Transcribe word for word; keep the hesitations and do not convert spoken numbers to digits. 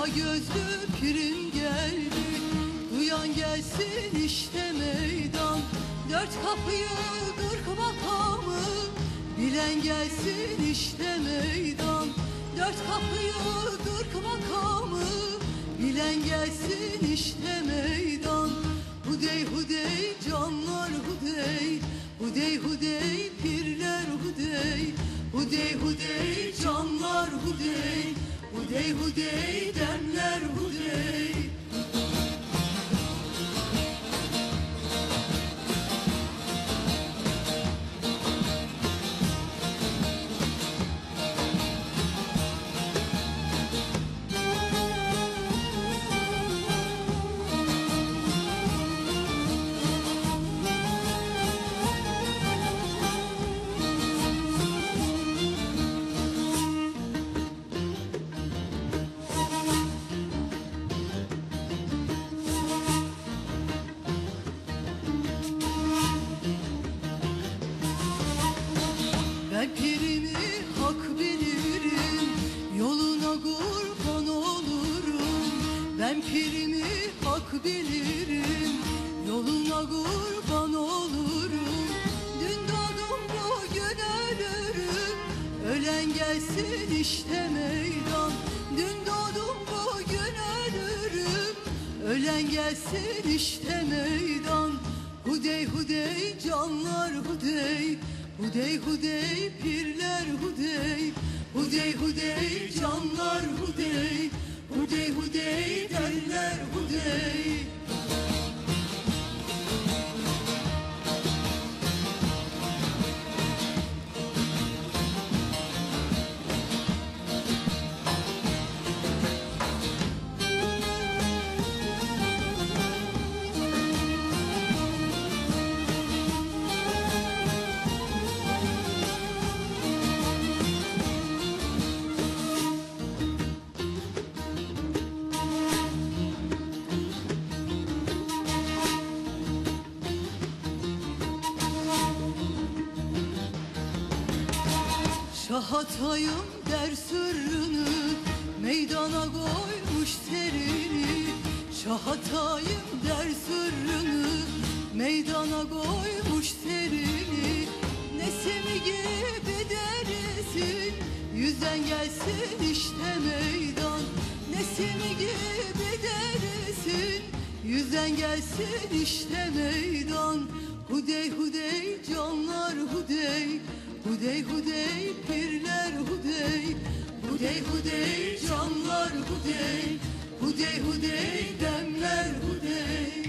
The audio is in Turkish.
gözlü pirin geldi. Duyan gelsin işte meydan, dört kapıyı kırk makamı. Bilen gelsin işte meydan, dört kapıyı kırk makamı. Bilen gelsin işte meydan. Hudey hudey canlar hudey, hudey hudey pirler hudey. Hudey hudey canlar hudey, hudey hudey demler hudey. Ben pirimi hak bilirim, yoluna kurban olurum. Ben pirimi hak bilirim, yoluna kurban olurum. Dün doğdum bugün ölürüm, ölen gelsin işte meydan. Dün doğdum bugün ölürüm, ölen gelsin işte meydan. Hudey hudey canlar hudey, hudey hudey pirler hudey. Hudey hudey canlar hudey, hudey hudey derler hudey. Şahatayım der sırrını, meydana koymuş serini. Şahatayım der sırrını, meydana koymuş serini. Nesimi gibi derisin, yüzden gelsin işte meydan. Nesimi gibi derisin, yüzden gelsin işte meydan. Hudey hudey canlar hudey, hudey hudey pirler hudey. Hudey hudey canlar hudey, hudey hudey demler hudey.